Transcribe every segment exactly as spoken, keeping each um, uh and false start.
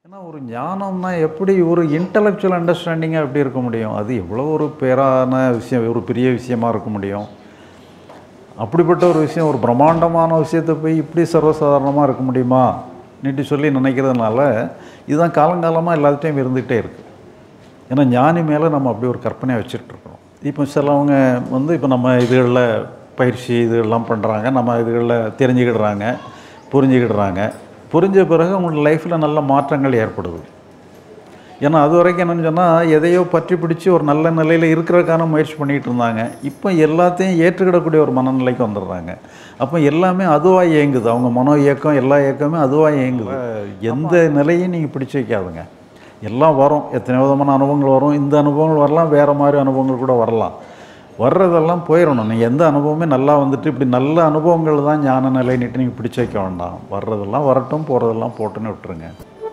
ஏன்னா ஒரு ஞானம்னா எப்படி ஒரு இன்டலெக்சுவல் அண்டர்ஸ்டாண்டிங்காக எப்படி இருக்க முடியும்? அது எவ்வளோ ஒரு பேரான விஷயம், ஒரு பெரிய விஷயமா இருக்க முடியும். அப்படிப்பட்ட ஒரு விஷயம், ஒரு பிரம்மாண்டமான விஷயத்தை போய் இப்படி சர்வசாதாரணமாக இருக்க முடியுமா நீட்டு சொல்லி நினைக்கிறதுனால இதுதான் காலங்காலமாக எல்லாத்தையும் இருந்துகிட்டே இருக்குது. ஏன்னா ஞானி மேலே நம்ம அப்படி ஒரு கற்பனையை வச்சுட்ருக்கோம். இப்போ சிலவங்க வந்து இப்போ நம்ம இதுகளில் பயிற்சி இதுகள்லாம் பண்ணுறாங்க, நம்ம இதுகளில் தெரிஞ்சுக்கிடுறாங்க, புரிஞ்சுக்கிடுறாங்க. புரிஞ்ச பிறகு அவங்களோட லைஃப்பில் நல்ல மாற்றங்கள் ஏற்படுது. ஏன்னா அது வரைக்கும் என்னென்னு சொன்னால் எதையோ பற்றி பிடிச்சி ஒரு நல்ல நிலையில் இருக்கிறதுக்கான முயற்சி பண்ணிகிட்டு இருந்தாங்க. இப்போ எல்லாத்தையும் ஏற்றுக்கிடக்கூடிய ஒரு மனநிலைக்கு வந்துடுறாங்க. அப்போ எல்லாமே அதுவாக இயங்குது. அவங்க மனோ இயக்கம் எல்லா இயக்கமே அதுவாக இயங்குது. எந்த நிலையும் நீங்கள் பிடிச்சி வைக்காதுங்க. எல்லாம் வரும், எத்தனை விதமான அனுபவங்கள் வரும். இந்த அனுபவங்கள் வரலாம், வேறு மாதிரி அனுபவங்கள் கூட வரலாம். வர்றதெல்லாம் போயிடணும். நீங்கள் எந்த அனுபவமே நல்லா வந்துட்டு இப்படி நல்ல அனுபவங்கள் தான் ஞான நிலைன்னுட்டு நீங்கள் பிடிச்சி வைக்க வேண்டாம். வர்றதெல்லாம் வரட்டும், போகிறதெல்லாம் போட்டுன்னு விட்டுருங்க.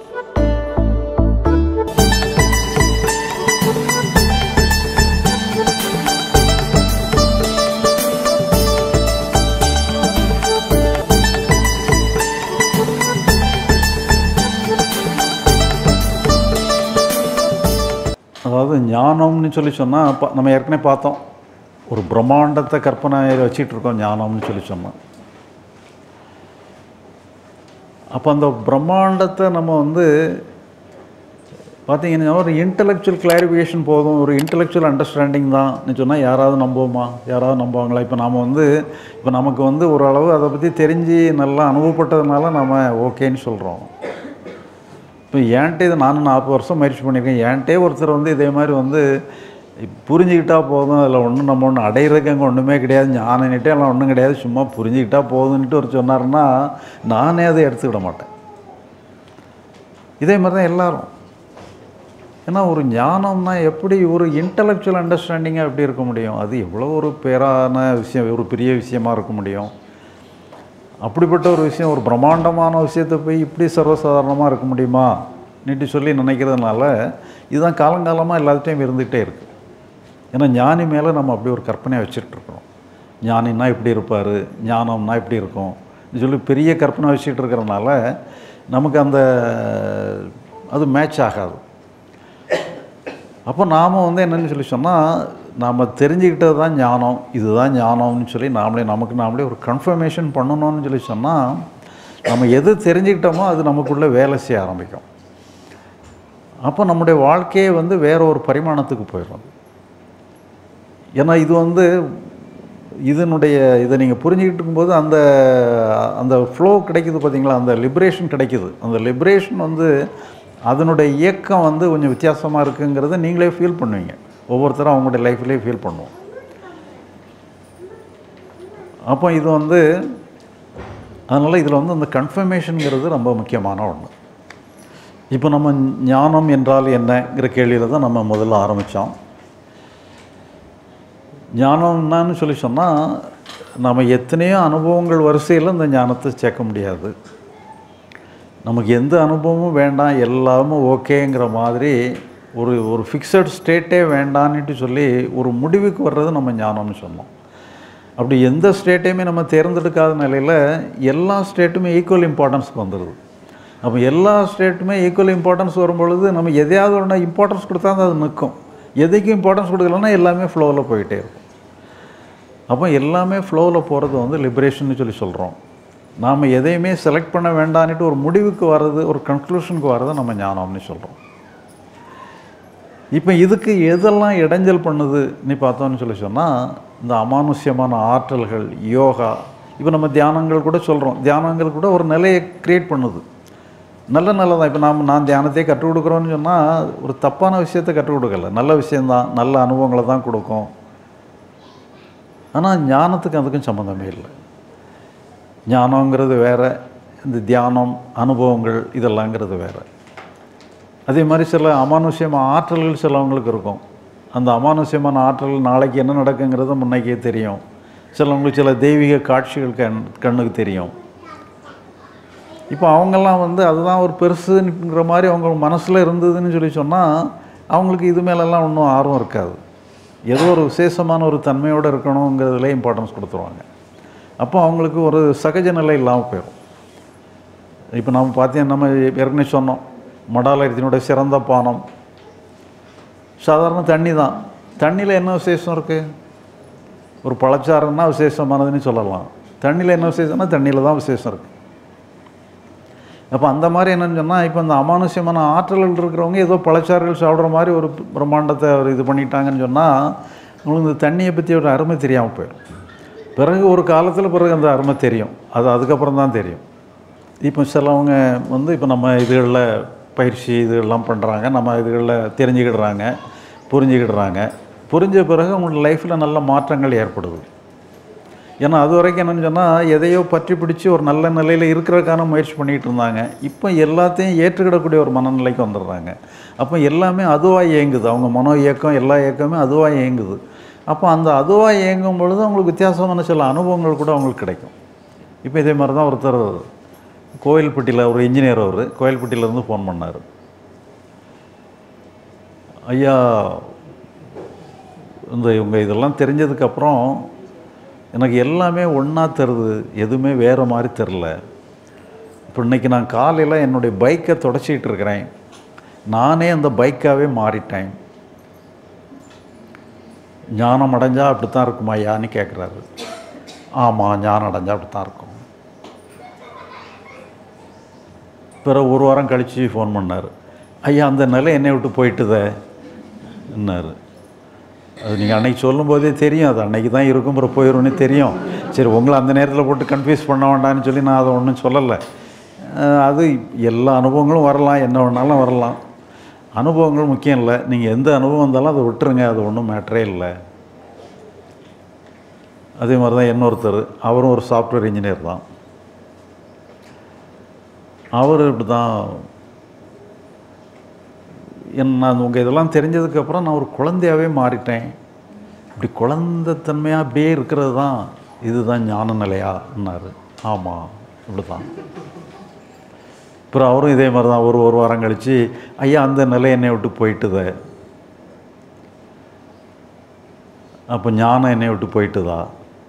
அதாவது ஞானம்னு சொல்லி சொன்னால் ப நம்ம ஏற்கனவே பார்த்தோம், ஒரு பிரம்மாண்டத்தை கற்பனையில் வச்சிட்ருக்கோம் ஞானம்னு சொல்லி சொன்னோம். அப்போ அந்த பிரம்மாண்டத்தை நம்ம வந்து பார்த்திங்கன்னா ஒரு இன்டலெக்சுவல் கிளாரிஃபிகேஷன் போதும், ஒரு இன்டலெக்சுவல் அண்டர்ஸ்டாண்டிங் தான் சொன்னால் யாராவது நம்புவோமா? யாராவது நம்புவாங்களா? இப்போ நாம் வந்து இப்போ நமக்கு வந்து ஓரளவு அதை பற்றி தெரிஞ்சு நல்லா அனுபவப்பட்டதுனால நம்ம ஓகேன்னு சொல்கிறோம். இப்போ ஏன்ட்டே இதை நானும் நாற்பது வருஷம் முயற்சி பண்ணியிருக்கேன். ஏன்ட்டே ஒருத்தர் வந்து இதே மாதிரி வந்து புரிஞ்சுக்கிட்டால் போதும், அதில் ஒன்றும் நம்ம ஒன்று அடையிறதுக்கு அங்கே ஒன்றுமே கிடையாது, ஞானன்னுட்டே எல்லாம் ஒன்றும் கிடையாது, சும்மா புரிஞ்சுக்கிட்டால் போதுன்ட்டு ஒரு சொன்னார்னா நானே அதை எடுத்துக்கிட மாட்டேன். இதே மாதிரி தான் எல்லோரும். ஏன்னா ஒரு ஞானம்னா எப்படி ஒரு இன்டலெக்சுவல் அண்டர்ஸ்டாண்டிங்காக எப்படி இருக்க முடியும்? அது எவ்வளோ ஒரு பேரான விஷயம், ஒரு பெரிய விஷயமா இருக்க முடியும். அப்படிப்பட்ட ஒரு விஷயம், ஒரு பிரம்மாண்டமான விஷயத்தை போய் இப்படி சர்வசாதாரணமாக இருக்க முடியுமா நீட்டு சொல்லி நினைக்கிறதுனால இதுதான் காலங்காலமாக எல்லாத்தையும் இருந்துகிட்டே இருக்குது. ஏன்னா ஞானி மேலே நம்ம அப்படி ஒரு கற்பனையை வச்சுட்ருக்கோம். ஞானின்னா இப்படி இருப்பார், ஞானம்னா இப்படி இருக்கும் சொல்லி பெரிய கற்பனை வச்சுட்டு இருக்கிறதுனால நமக்கு அந்த அது மேட்ச் ஆகாது. அப்போ நாம் வந்து என்னென்னு சொல்லி சொன்னால் நாம் தெரிஞ்சுக்கிட்டது தான் ஞானம், இதுதான் ஞானம்னு சொல்லி நாமளே நமக்கு நாமளே ஒரு கன்ஃபர்மேஷன் பண்ணணும்னு சொல்லி சொன்னால் நம்ம எது தெரிஞ்சுக்கிட்டோமோ அது நமக்குள்ளே வேலை செய்ய ஆரம்பிக்கும். அப்போ நம்முடைய வாழ்க்கையே வந்து வேறு ஒரு பரிமாணத்துக்கு போயிடும். ஏன்னா இது வந்து இதனுடைய இதை நீங்கள் புரிஞ்சுக்கிட்டு இருக்கும்போது அந்த அந்த ஃப்ளோ கிடைக்குது பார்த்தீங்களா, அந்த லிபரேஷன் கிடைக்குது. அந்த லிபரேஷன் வந்து அதனுடைய இயக்கம் வந்து கொஞ்சம் வித்தியாசமாக இருக்குங்கிறத நீங்களே ஃபீல் பண்ணுவீங்க. ஒவ்வொருத்தரும் அவங்களுடைய லைஃப்லேயே ஃபீல் பண்ணுவோம். அப்போ இது வந்து அதனால் இதில் வந்து அந்த கன்ஃபர்மேஷனுங்கிறது ரொம்ப முக்கியமான ஒன்று. இப்போ நம்ம ஞானம் என்றால் என்னங்கிற கேள்வியில் தான் நம்ம முதல்ல ஆரம்பித்தோம். ஞானம் என்னன்னு சொல்லி சொன்னால் நம்ம எத்தனையோ அனுபவங்கள் வரிசையில் இந்த ஞானத்தை சேர்க்க முடியாது. நமக்கு எந்த அனுபவமும் வேண்டாம், எல்லாமும் ஓகேங்கிற மாதிரி ஒரு ஒரு ஃபிக்ஸட் ஸ்டேட்டே வேண்டான்னுட்டு சொல்லி ஒரு முடிவுக்கு வர்றது நம்ம ஞானம்னு சொன்னோம். அப்படி எந்த ஸ்டேட்டையுமே நம்ம தேர்ந்தெடுக்காத நிலையில் எல்லா ஸ்டேட்டுமே ஈக்குவல் இம்பார்ட்டன்ஸ்க்கு வந்துடுது. அப்போ எல்லா ஸ்டேட்டுமே ஈக்குவல் இம்பார்ட்டன்ஸ் வரும்பொழுது நம்ம எதையாவது ஒன்று இம்பார்ட்டன்ஸ் கொடுத்தா தான் அது நிற்கும். எதுக்கும் இம்பார்ட்டன்ஸ் கொடுக்கலன்னா எல்லாமே ஃப்ளோவில் போயிட்டே இருக்கும். அப்போ எல்லாமே ஃப்ளோவில் போகிறது வந்து லிபரேஷன்னு சொல்லி சொல்கிறோம். நாம் எதையுமே செலக்ட் பண்ண வேண்டான்னுட்டு ஒரு முடிவுக்கு வர்றது, ஒரு கன்க்ளூஷனுக்கு வர்றதை நம்ம ஞானம்னு சொல்கிறோம். இப்போ இதுக்கு எதெல்லாம் இடைஞ்சல் பண்ணுதுன்னு பார்த்தோன்னு சொல்லி சொன்னால் இந்த அமானுஷ்யமான ஆற்றல்கள், யோகா, இப்போ நம்ம தியானங்கள் கூட சொல்கிறோம். தியானங்கள் கூட ஒரு நிலையை க்ரியேட் பண்ணுது. நல்ல நல்லதான். இப்போ நாம் நான் தியானத்தையே கற்றுக் கொடுக்குறோன்னு சொன்னால் ஒரு தப்பான விஷயத்தை கற்றுக் கொடுக்கல, நல்ல விஷயந்தான், நல்ல அனுபவங்களை தான் கொடுக்கும். ஆனால் ஞானத்துக்கு அதுக்கும் சம்மந்தமே இல்லை. ஞானங்கிறது வேறு, இந்த தியானம் அனுபவங்கள் இதெல்லாங்கிறது வேறு. அதே மாதிரி சில அமானுஷ்யமான ஆற்றல்கள் சிலவங்களுக்கு இருக்கும். அந்த அமானுஷ்யமான ஆற்றல் நாளைக்கு என்ன நடக்குங்கிறது முன்னைக்கே தெரியும். சிலவங்களுக்கு சில தெய்வீக காட்சிகள் கண் கண்ணுக்கு தெரியும். இப்போ அவங்கெல்லாம் வந்து அதுதான் ஒரு பெருசுங்கிற மாதிரி அவங்க மனசில் இருந்ததுன்னு சொல்லி சொன்னால் அவங்களுக்கு இது மேலெல்லாம் ஒன்றும் ஆர்வம் இருக்காது. ஏதோ ஒரு விசேஷமான ஒரு தன்மையோடு இருக்கணுங்கிறதுல இம்பார்ட்டன்ஸ் கொடுத்துருவாங்க. அப்போ அவங்களுக்கு ஒரு சகஜ நிலை இல்லாமல் போயிடும். இப்போ நம்ம பார்த்தீங்கன்னா நம்ம ஏற்கனவே சொன்னோம், மடாலயத்தினுடைய சிறந்த பானம் சாதாரண தண்ணி தான். தண்ணியில் என்ன விசேஷம் இருக்குது? ஒரு பழச்சாறுன்னா விசேஷமானதுன்னு சொல்லலாம். தண்ணியில் என்ன விசேஷம்னா தண்ணியில் தான் விசேஷம் இருக்குது. அப்போ அந்த மாதிரி என்னென்னு சொன்னால், இப்போ இந்த அமானுஷ்யமான ஆற்றல்கள் இருக்கிறவங்க ஏதோ பழச்சாறுகள் சாப்பிட்ற மாதிரி ஒரு பிரம்மாண்டத்தை அவர் இது பண்ணிட்டாங்கன்னு சொன்னால், உங்களுக்கு இந்த தண்ணியை பற்றி ஒரு அருமை தெரியாமல் போயிடும். பிறகு ஒரு காலத்தில் பிறகு அந்த அருமை தெரியும். அது அதுக்கப்புறம் தான் தெரியும். இப்போ சிலவங்க வந்து இப்போ நம்ம இதுகளில் பயிற்சி இதுகள்லாம் பண்ணுறாங்க, நம்ம இதுகளில் தெரிஞ்சுக்கிடுறாங்க, புரிஞ்சுக்கிடுறாங்க. புரிஞ்ச பிறகு அவங்களோட லைஃப்பில் நல்ல மாற்றங்கள் ஏற்படுது. ஏன்னா அது வரைக்கும் என்னென்னு சொன்னால், எதையோ பற்றி பிடிச்சி ஒரு நல்ல நிலையில் இருக்கிறதுக்கான முயற்சி பண்ணிகிட்டு இருந்தாங்க. இப்போ எல்லாத்தையும் ஏற்றுக்கிடக்கூடிய ஒரு மனநிலைக்கு வந்துடுறாங்க. அப்போ எல்லாமே அதுவாக இயங்குது. அவங்க மனோ இயக்கம் எல்லா இயக்கமே அதுவாக இயங்குது. அப்போ அந்த அதுவாக இயங்கும் பொழுது அவங்களுக்கு வித்தியாசமான சில அனுபவங்கள் கூட அவங்களுக்கு கிடைக்கும். இப்போ இதே மாதிரி தான் ஒருத்தர் கோயில்பட்டியில் ஒரு இன்ஜினியர், அவர் கோயில்பட்டியிலேருந்து ஃபோன் பண்ணார். ஐயா, இந்த இவங்க இதெல்லாம் தெரிஞ்சதுக்கப்புறம் எனக்கு எல்லாமே ஒன்றா தருது, எதுவுமே வேறு மாதிரி தெரில. இப்போ இன்றைக்கி நான் காலையில் என்னுடைய பைக்கை தொடச்சிக்கிட்டு இருக்கிறேன், நானே அந்த பைக்காகவே மாறிட்டேன். ஞானம் அடைஞ்சால் அப்படி தான் இருக்குமா ஐயான்னு கேட்குறாரு. ஆமாம், ஞானம் அடைஞ்சால் அப்படி தான் இருக்கும். பிறகு ஒரு வாரம் கழித்து ஃபோன் பண்ணார். ஐயா, அந்த நிலை என்னை விட்டு போயிட்டுதே என்னார். அது நீங்கள் அன்றைக்கி சொல்லும்போதே தெரியும், அது அன்றைக்கி தான் இருக்கும், அப்புறம் போயிடும்னு தெரியும். சரி, உங்களை அந்த நேரத்தில் போட்டு கன்ஃபியூஸ் பண்ண வேண்டாம்னு சொல்லி நான் அதை ஒன்றும் சொல்லலை. அது எல்லா அனுபவங்களும் வரலாம், என்ன வேணாலும் வரலாம். அனுபவங்கள் முக்கியம் இல்லை. நீங்கள் எந்த அனுபவம் வந்தாலும் அதை விட்டுருங்க, அது ஒன்றும் மேட்டரே இல்லை. அதே மாதிரி தான் இன்னொருத்தர், அவரும் ஒரு சாஃப்ட்வேர் இன்ஜினியர் தான். அவர் இப்படி தான், என் நான் உங்கள் இதெல்லாம் தெரிஞ்சதுக்கப்புறம் நான் ஒரு குழந்தையாகவே மாறிட்டேன். இப்படி குழந்தைத்தன்மையாக அப்படியே இருக்கிறது தான் இதுதான் ஞான நிலையான்னாரு. ஆமாம், இப்படி தான். அப்புறம் அவரும் இதே மாதிரி தான் ஒரு ஒரு வாரம் கழித்து, ஐயா, அந்த நிலை என்னை விட்டு போயிட்டுதே, அப்போ ஞானம் என்னை விட்டு போயிட்டுதா?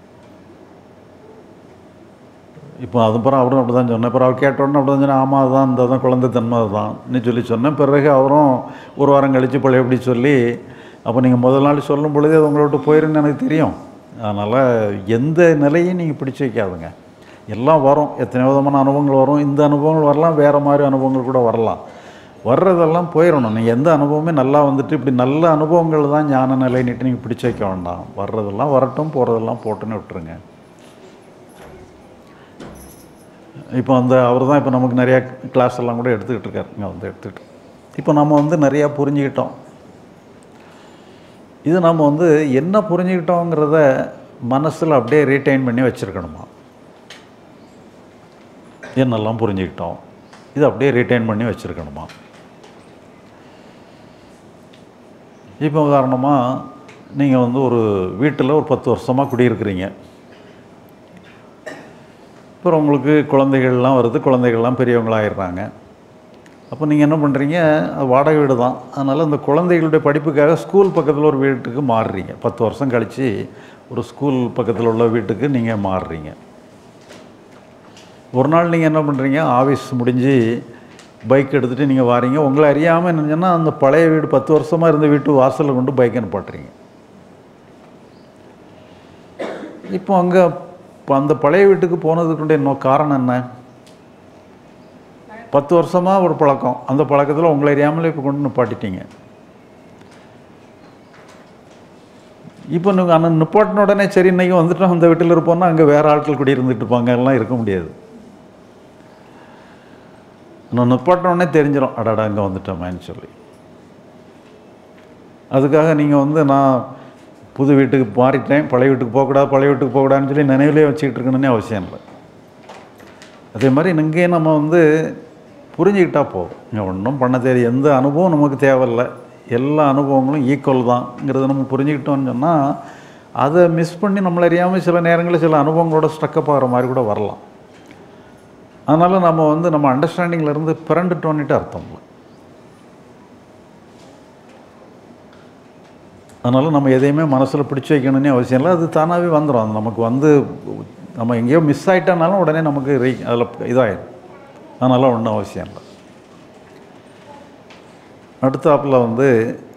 இப்போ அதுக்கப்புறம் அவரும் அப்படி தான் சொன்னேன். அப்புறம் அவர் கேட்டோடனே அப்படி தான் சொன்னேன். ஆமாம், அதுதான் இந்த தான் குழந்தைத்தன்மை தான்னு சொல்லி சொன்னேன். பிறகு அவரும் ஒரு வாரம் கழித்து பழைய எப்படி சொல்லி, அப்போ நீங்கள் முதல் நாள் சொல்லும் பொழுதே அது உங்களை விட்டு போயிருன்னு எனக்கு தெரியும். அதனால் எந்த நிலையும் நீங்கள் பிடிச்சி வைக்காதுங்க. எல்லாம் வரும், எத்தனை விதமான அனுபவங்கள் வரும். இந்த அனுபவங்கள் வரலாம், வேறு மாதிரி அனுபவங்கள் கூட வரலாம். வர்றதெல்லாம் போயிடணும். நீங்கள் எந்த அனுபவமே நல்லா வந்துட்டு இப்படி நல்ல அனுபவங்கள் தான் ஞான நிலைன்னுட்டு நீங்கள் பிடிச்சி வைக்க வேண்டாம். வர்றதெல்லாம் வரட்டும், போகிறதெல்லாம் போட்டுன்னு விட்டுருங்க. இப்போ அந்த அவர் தான் இப்போ நமக்கு நிறையா கிளாஸ் எல்லாம் கூட எடுத்துக்கிட்டு இருக்கார். இங்கே வந்து எடுத்துக்கிட்டு இப்போ நம்ம வந்து நிறையா புரிஞ்சுக்கிட்டோம். இது நம்ம வந்து என்ன புரிஞ்சுக்கிட்டோங்கிறத மனசில் அப்படியே ரீட்டைன் பண்ணி வச்சுருக்கணுமா? என்னெல்லாம் புரிஞ்சுக்கிட்டோம், இது அப்படியே ரீட்டைன் பண்ணி வச்சுருக்கணுமா? இப்போ உதாரணமாக நீங்கள் வந்து ஒரு வீட்டில் ஒரு பத்து வருஷமாக குடியிருக்கிறீங்க. அப்புறம் உங்களுக்கு குழந்தைகள்லாம் வருது, குழந்தைகள்லாம் பெரியவங்களாகிடுறாங்க. அப்போ நீங்கள் என்ன பண்ணுறீங்க, அது வாடகை வீடு தான். அதனால் அந்த குழந்தைகளுடைய படிப்புக்காக ஸ்கூல் பக்கத்தில் ஒரு வீட்டுக்கு மாறுறீங்க. பத்து வருஷம் கழித்து ஒரு ஸ்கூல் பக்கத்தில் உள்ள வீட்டுக்கு நீங்கள் மாறுறீங்க. ஒரு நாள் நீங்கள் என்ன பண்ணுறீங்க, ஆஃபீஸ் முடிஞ்சு பைக் எடுத்துகிட்டு நீங்கள் வாரீங்க. உங்களை அறியாமல் என்னன்னா அந்த பழைய வீடு பத்து வருஷமாக இருந்த வீட்டு வாசலில் கொண்டு பைக்கை நிப்பாட்டுறீங்க. இப்போ அங்கே இப்போ அந்த பழைய வீட்டுக்கு போனதுக்குடைய இன்னும் காரணம் என்ன? பத்து வருஷமாக ஒரு பழக்கம், அந்த பழக்கத்தில் உங்களை அறியாமலே இப்போ கொண்டு நிப்பாட்டிட்டீங்க. இப்போ நீங்கள் அந்த நிப்பாட்டின உடனே சரி இன்றைக்கி வந்துட்டோம் அந்த வீட்டில் இருப்போம்னா அங்கே வேறு ஆட்கள் குடி இருந்துட்டு இருப்பாங்க, எல்லாம் இருக்க முடியாது. நான் நிப்பாட்டின உடனே தெரிஞ்சிடும், அடாடா இங்கே வந்துட்டோமேன்னு சொல்லி. அதுக்காக நீங்கள் வந்து நான் புது வீட்டுக்கு மாறிட்டேன், பழைய வீட்டுக்கு போகக்கூடாது, பழைய வீட்டுக்கு போகக்கூடாதுன்னு சொல்லி நினைவிலே வச்சுக்கிட்டு இருக்கணும்னே அவசியம் இல்லை. அதே மாதிரி இங்கேயே நம்ம வந்து புரிஞ்சுக்கிட்டால் போதும். இங்கே ஒன்றும் பண்ண தெரியும், எந்த அனுபவம் நமக்கு தேவையில்லை, எல்லா அனுபவங்களும் ஈக்குவல் தான்ங்கிறத நம்ம புரிஞ்சுக்கிட்டோம்னு சொன்னால் அதை மிஸ் பண்ணி நம்மளை அறியாமல் சில நேரங்களில் சில அனுபவங்களோட ஸ்ட்ரக்கப் ஆகிற மாதிரி கூட வரலாம். அதனால் நம்ம வந்து நம்ம அண்டர்ஸ்டாண்டிங்கிலேருந்து பிறண்டுட்டோன்னுட்டு அர்த்தம் இல்லை. அதனால் நம்ம எதையுமே மனசில் பிடிச்சி வைக்கணும்னே அவசியம் இல்லை, அது தானாகவே வந்துடும். அது நமக்கு வந்து நம்ம எங்கேயோ மிஸ் ஆகிட்டனாலும் உடனே நமக்கு ரீ அதில் இதாகிடும். அதனால் ஒன்றும் அவசியம் இல்லை. அடுத்தாப்பில் வந்து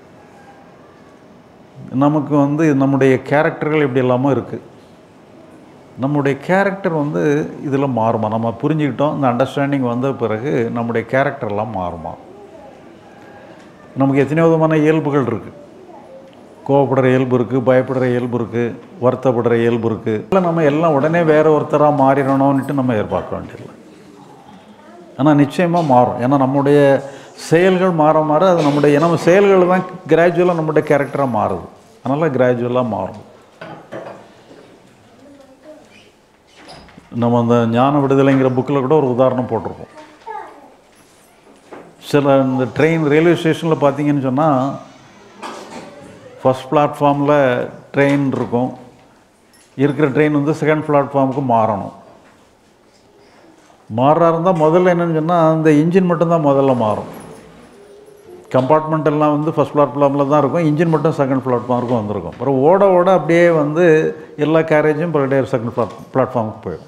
நமக்கு வந்து நம்முடைய கேரக்டர்கள் இப்படி எல்லாமே இருக்குது. நம்முடைய கேரக்டர் வந்து இதில் மாறுமா? நம்ம புரிஞ்சுக்கிட்டோம், இந்த அண்டர்ஸ்டாண்டிங் வந்த பிறகு நம்முடைய கேரக்டர்லாம் மாறுமா? நமக்கு எத்தனையோ விதமான இயல்புகள் இருக்குது. கோவப்படுற இயல்பு இருக்குது, பயப்படுற இயல்பு இருக்குது, வருத்தப்படுற இயல்பு இருக்குது. இல்லை நம்ம எல்லாம் உடனே வேறு ஒருத்தராக மாறிடணும்னுட்டு நம்ம எதிர்பார்க்க வேண்டியதில்லை. ஆனால் நிச்சயமாக மாறும். ஏன்னா நம்முடைய செயல்கள் மாற மாற அது நம்முடைய நம்ம செயல்கள் தான் கிராஜுவலாக நம்முடைய கேரக்டராக மாறுது. அதனால் கிராஜுவலாக மாறும். நம்ம அந்த ஞான விடுதலைங்கிற புக்கில் கூட ஒரு உதாரணம் போட்டிருக்கோம். சில இந்த ட்ரெயின் ரயில்வே ஸ்டேஷனில் பார்த்தீங்கன்னு சொன்னால் ஃபஸ்ட் பிளாட்ஃபார்மில் ட்ரெயின் இருக்கும். இருக்கிற ட்ரெயின் வந்து செகண்ட் பிளாட்ஃபார்முக்கு மாறணும். மாறுறா இருந்தால் முதல்ல என்னென்னு சொன்னால் அந்த இன்ஜின் மட்டும்தான் முதல்ல மாறும். கம்பார்ட்மெண்ட் எல்லாம் வந்து ஃபஸ்ட் பிளாட்ஃபார்மில் தான் இருக்கும், இன்ஜின் மட்டும் செகண்ட் பிளாட்ஃபார்முக்கு வந்திருக்கும். அப்புறம் ஓட ஓட அப்படியே வந்து எல்லா கேரேஜும் பழைய செகண்ட் பிளாட் பிளாட்ஃபார்முக்கு போயிடும்.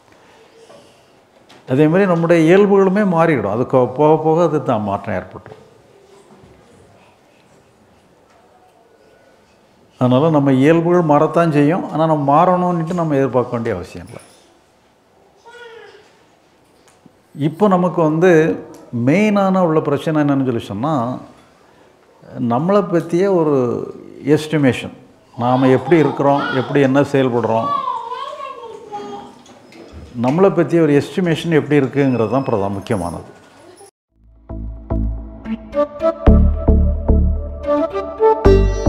அதே மாதிரி நம்முடைய இயல்புகளுமே மாறிவிடும். அது போக போக அது தான் மாற்றம் ஏற்பட்டுரும். அதனால் நம்ம இயல்புகள் மாறத்தான் செய்யும். ஆனால் நம்ம மாறணும்னுட்டு நம்ம எதிர்பார்க்க வேண்டிய அவசியம் இல்லை. இப்போ நமக்கு வந்து மெயினான உள்ள பிரச்சனை என்னென்னு சொல்லி சொன்னால், நம்மளை பற்றிய ஒரு எஸ்டிமேஷன். நாம் எப்படி இருக்கிறோம், எப்படி என்ன செயல்படுறோம், நம்மளை பற்றிய ஒரு எஸ்டிமேஷன் எப்படி இருக்குங்கிறது தான் பிரதான் முக்கியமானது. Thank you.